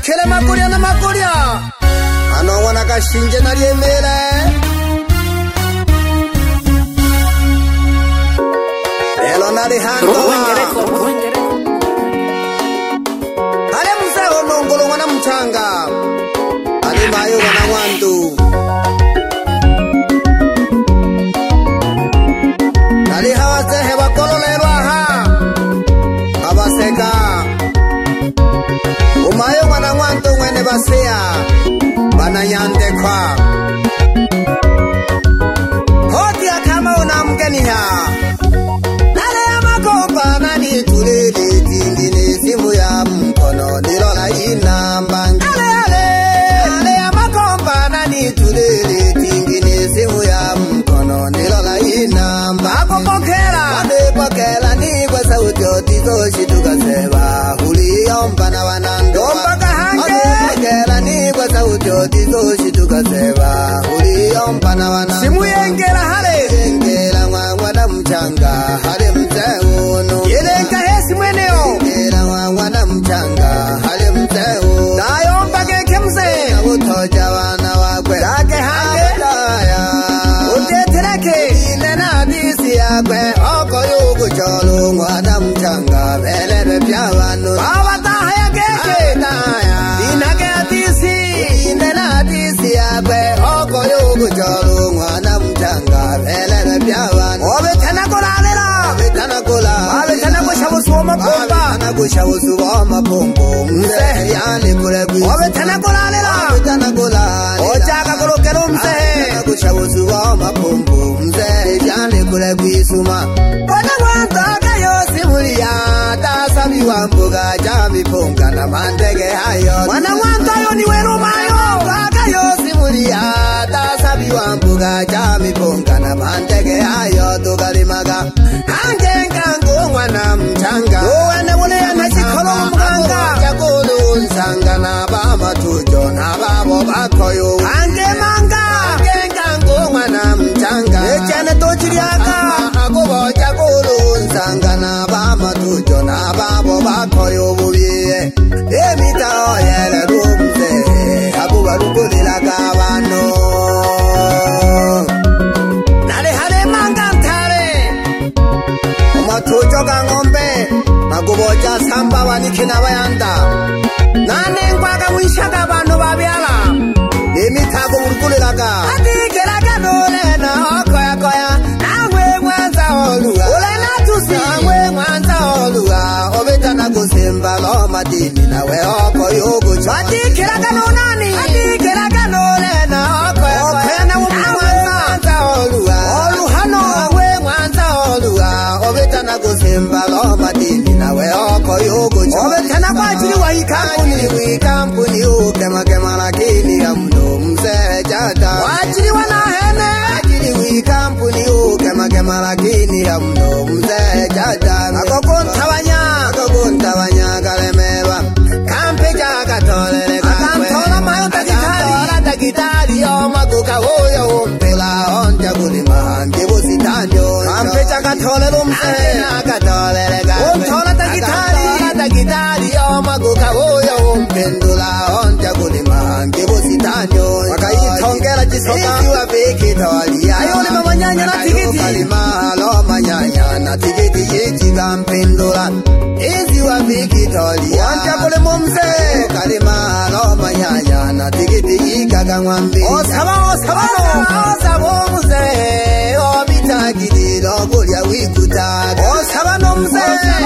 Kele makuria na makuria ano wana kashinje na liemele elo na lihando ale mzee onongolo wana mchanga ale mayo wana wandu ale hawase hewa kololelo aha abaseka umayo wana wandu mwene basea banayande kwa hoti akama unamgeniha nale ya makopa nani tulele tingine simu ya mkono nilola inamba nale ya makopa nani tulele tingine simu ya mkono nilola inamba Apopokela ni kwa sauti otizo shituka seba Huliyomba na wanando Apopokela ni kwa sauti otizo shituka seba Huliyomba na wanando Simu yengela hale Yengela mwana mchanga hale mteuno Yelenga hesi mweneo Yengela mwana mchanga hale mteuno Nayomba keke mze Utoja wana wakwe Lake hange Utetereke Inena disi yakwe Oko yugu cholu mwana mchanga Belebe pyawanu Bawa tahaya keke Inake atisi Inena disi yakwe Oko yugu cholu mwana mchanga Belebe pyawanu Obe tena kulalela Obe tena kula Obe tena kushabusu wa mapomba Obe tena kushabusu wa mapombo Mse yani kule kwisu Obe tena kulalela Obe tena kula Ochaka kulukelu mse Obe tena kushabusu wa mapombo Mse yani kule kwisu ma Wana wantoka yosi mulia Tasabi wambuga jami ponga na mandege hayo Wana wantoyo ni wero mayo Waka yosi mulia Tasabi wambuga jami ponga na mandege hayo Tukalimaga Angengangu wana mchanga Uwane mulea na chikolo mganga Jakulu nsanga na bama tujo na babo bakoyo Angemanga Angengangu wana mchanga Echene tochiriaka Agobo jakulu nsanga na bama tujo na babo bakoyo bubiye Emita oyele rumze Abuba rukulila kabano Nale hale manga ntare Omatujo ka ngombe Maguboja samba wanikina bayanda Nane ngwaga mwishaka bano babyala Emitago urukulilaka Atikelaga nole na okoya koya Nangwe mwanza oluga Ulena tusi Nangwe mwanza oluga Obetana kusimba lo madini Nawe oko yugu chwa Atikelaga nonani Atikelaga nole na okoya koya Okoya na mwanza oluga Oluhano Nangwe mwanza oluga Obetana kusimba lo madini Nawe oko yugu chwa Obetana kwa chili wa ikampuni Ukema kema lakini ya mdo mse jata Wachili wana hene Wachili wikampuni Ukema kema lakini ya mdo mse jata Akokuntawanya kalemelwa Kampe jaka tolele Akantola mayo takitari Yoma kuka huyo umpila Onja kulima Njibu sitanjo Kampe jaka tolele umse Akatolele kampe Untola takitari Yoma kuka huyo umpindula Onja kulima Njibu sitanjo Wakaitongela jisoka Iziwa biki tolia Ayole mamanyanya na tikiti Kalima lo manyanya na tikiti Yichika mpindula Iziwa biki tolia Onja kulima umse Kalima lo manyanya na tikiti Yikaga ngwambi Osaba mse Obitakidi lo kulya wikutaga Osaba no mse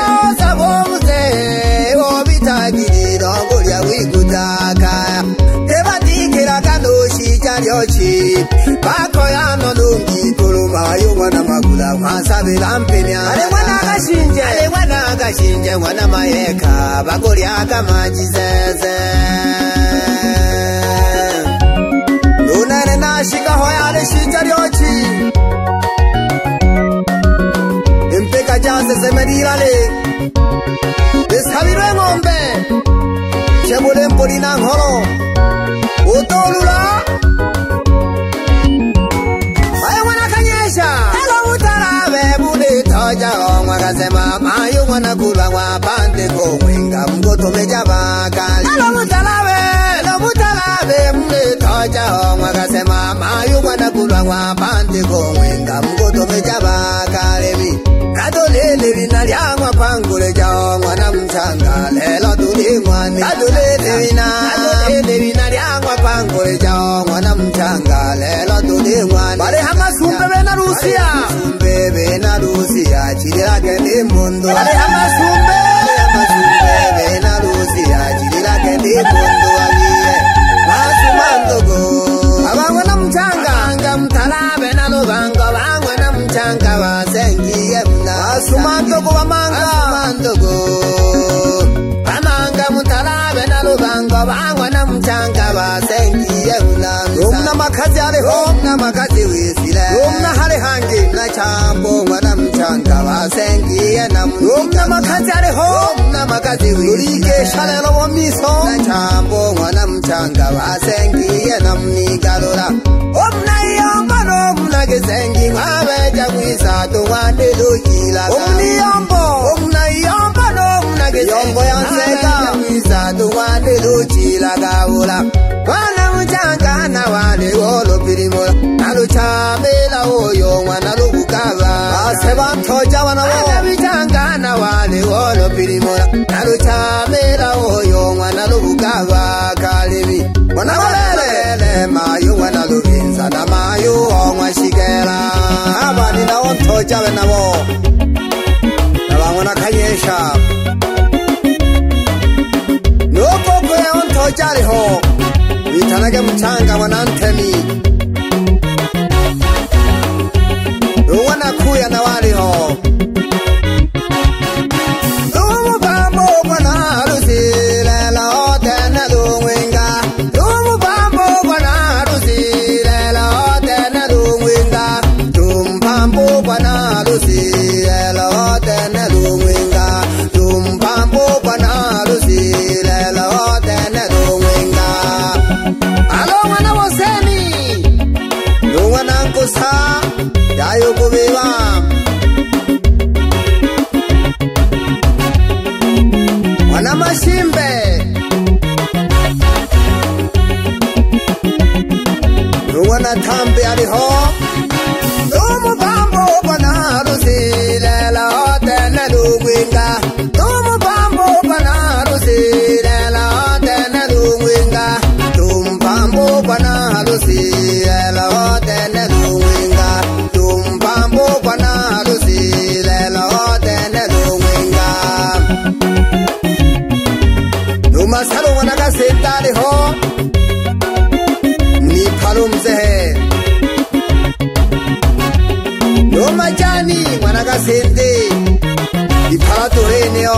Obitakidi lo kulya wikutaga Tebatikira kanoshi charyochi Bako ya nonungi kuluma Yungwana magula Masabila mpenya Ale wana kashinje Wana mayeka Bakuri akama jizeze Nunene nashika hoyale shicharyochi Impeka jase semerirale Deshabirwe ngombe Chebule mpulina ngolo Utolula Ayo wana kanyesha Hello utarabe Bule toja Mwakasema Mayu wana kulwa Wapande kumwinga Mgoto meja bakali Hello utarabe wa pante kongwenga mgoto mejaba kalebi kadolele binaliangwa pangule jangwa na mchanga lelo tulimwani kadolele binaliangwa pangule jangwa na mchanga lelo tulimwani bale hama sumbe bena Rusia chidira kende mundo bale hama sumbe bena Rusia chidira kende mundo aliye masumandogo abangwa na mchanga mtalabe na lubanga abangwa na mchanga wasengiye mna masumandogo amanga mtalabe na lubanga abangwa na mchanga wasengiye mna umna makazi aliho na makazi wisile umna hale hangi na chambo mwana mchanga wasengiye na umna makazi aliho na makazi wisile shalelo womiso na chambo mwana mchanga wasengiye na mnigalora umna yomba no umna gesengi mwabeja kwisa tuwande lukila umna yomba no umna gesengi mwabeja kwisa tuwande lukila gawula mwana mchanga na wale wolo pirimola naluchamela oyo mwana lubukaba aseba toja wana wo mchanga na wale wolo pirimola naluchamela oyo mwana lubukaba kalebi mwana walele mayo mwana lubinza na mayo omwa shigera abani na ontoja wena wo nabangwana kanyesha noko kwe ontoja liho Itanage mchanga wanantemi Uwana kuya na waliho Lumu bambo wana harusi Lela ote na luwinga Lumu bambo wana harusi Lela ote na luwinga Tumpambo wana harusi Lela ote na luwinga Tumpambo wana harusi Lela ote na luwinga Alo mwana woseni Nuwana nkusa Yayo kubiwa Mwana mashimbe Nuwana tambi aliho Numu bambo bwana harusi Lela ote na luwinga Numu bambo bwana harusi Lela ote na luwinga Tumpambo bwana harusi Lela ote na luwinga Tumpambo bwana harusi Lela ote na luwinga Numasalo mwana kasentali ho Ni palo mzehe Numajani mwana kasente Ni palato heneo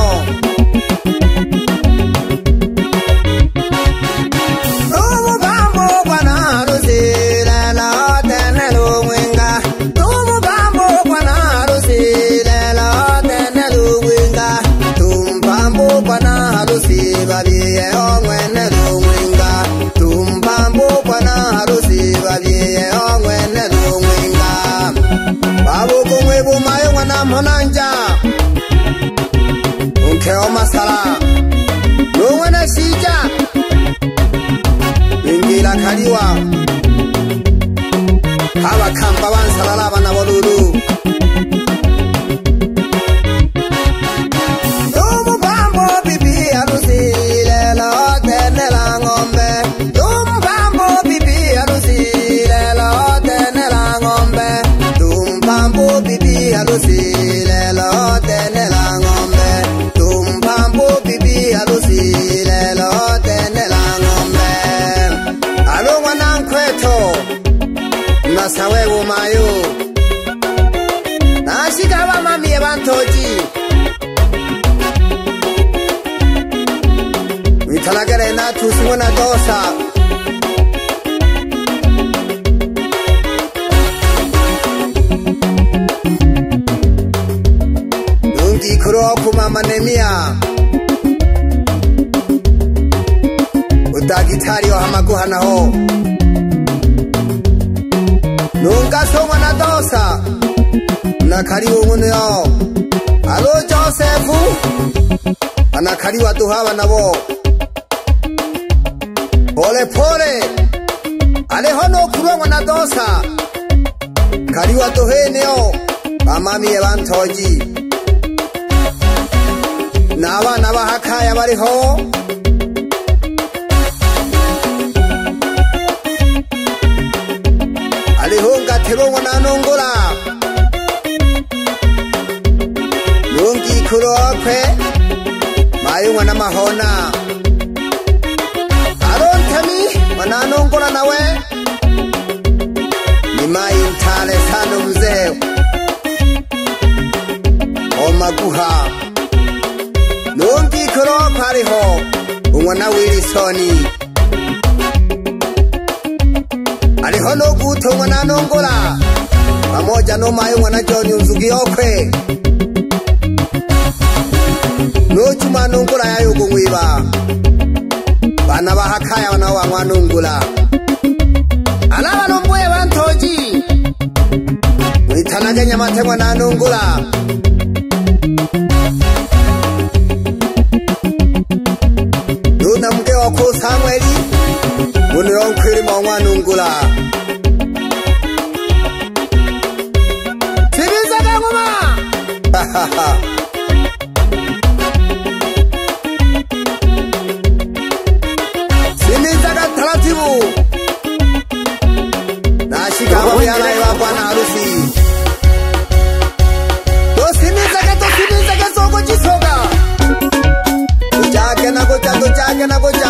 Monanja Unkeo masala Nungwana sija Ingila kaliwa Hawa kamba wansalala wana walulu Tumu bambo bibi arusi Lela tenela ngombe Tumu bambo bibi arusi Lela tenela ngombe Tumu bambo bibi arusi Lelo tenela ngombe Tumpambo bibi alusi Lelo tenela ngombe Alo mwana nkweto Nasawe umayo Nashika wa mami ebantoji Mitalagere na tusimona dosa Kuro kuma manemia Utagitari wa hamaguhana ho Nunga soma na dosa Nakariwa munu yo Alo Josefu Anakariwa tuhawa na wo Pole pole Ale hono kurongo na dosa kariwa toheneo bamami ebantoji n'abana bahakaya bariho aliho ngatebongo nanongora lungi kurokwe mayungwa n'amahona arontami mananongora nawe nimai ntale sano mzee omaguha lungi kurokwe ariho umwana Wilsoni aliho no gutongo nanongora pamoja no mayo mwana John Nzugi okwe no chuma nongora yayo gumwiba bana bahakaya bana wa mwanungula alaba nomboye bantoji witanage nyamatemwa nanongora Duna mge wako Samueli Unironkwiri mwanungula Simiza ganguma Simiza gataratibu Nashika wabiyana iwa bwana harusi Simiza gasoko jisoga Tujage na goja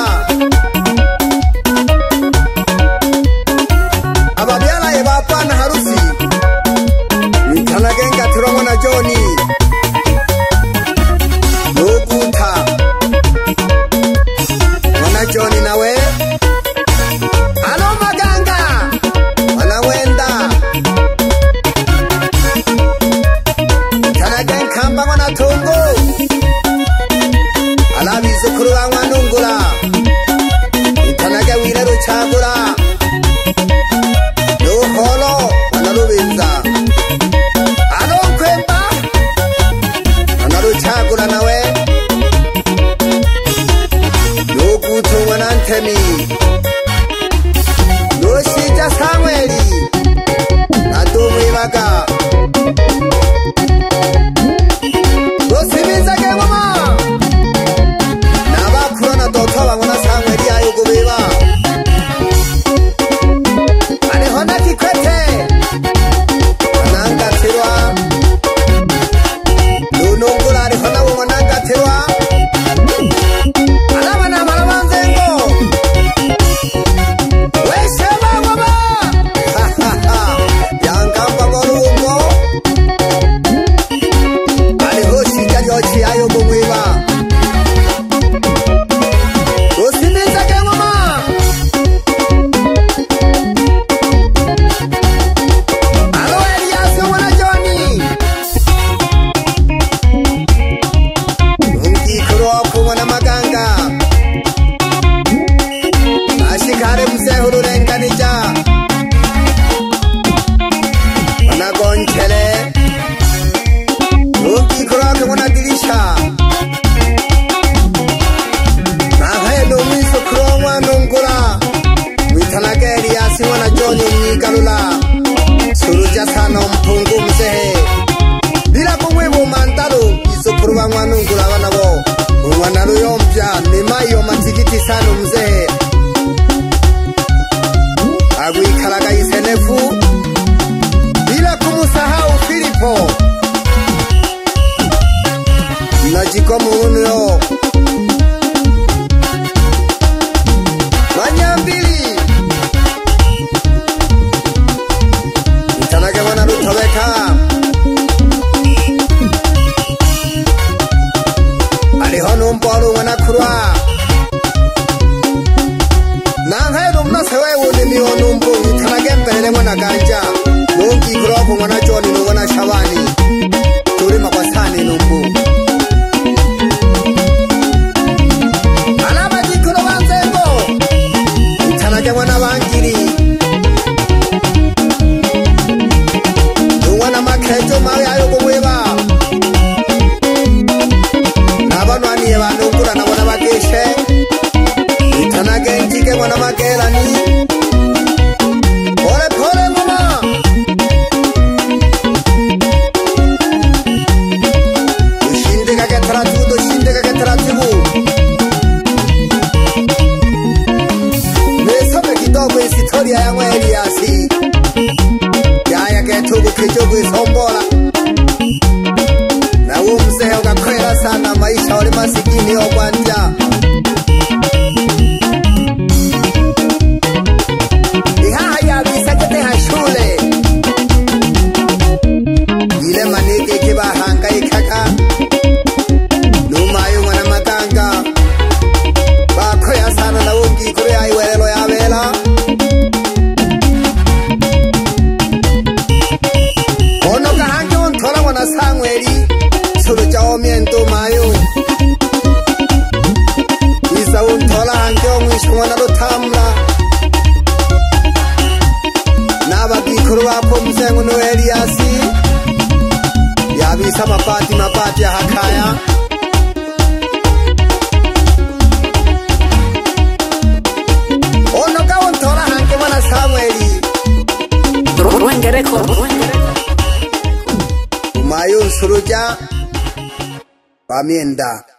Ababiala eba pana harusi Mitanagenga turongo na Joni Nukuta Wana Joni nawe Alo maganga Wana wenda Mitanagenga kamba wana tungo Alabi zukuru wa wanungula Mitanagenga wineru chagula Nuholo wanarubinza Alonkwemba Wanaruchagula nawe Nukutu wanantemi Nushija Samueli Natumwibaga Nusimiza gengoma Nabakuro na dotoba wana Samueli ayugubiba Alihona kikwete Ananga tirwa Nunungula alihona wananga tirwa Alama na malamanzengo Weshema waba Yangamba moruungo Alihoshi janyochi ayo mumwiba Usimiza gengoma Alo Elias wana Joni Ungi kuroko wana maganga Ashikare msehuru renganija Wana gonchele Ungi kuroko wana dirisha Nahaye domiso kuroma nungula Witanage Elias wana Joni mnigalula Suruja sano mpungu msehe Bila kumwibu mandaru Isukuru wa mwanungula wanabo Umwanaru yompya Nimayo matikiti sano msehe Agwikalaga isenefu Bila kumusahau Filipo Najikomu unyo Manyambili Itanage wana rutobeka Alihono mpolu wana kurwa ntola hanjo mwishwa na rutamla naba bikuru bako mzengu no Eliasi yabisa mapati ya hakaya ono ka ntola hanjo mana Samueli Mayun Suruja Pamienda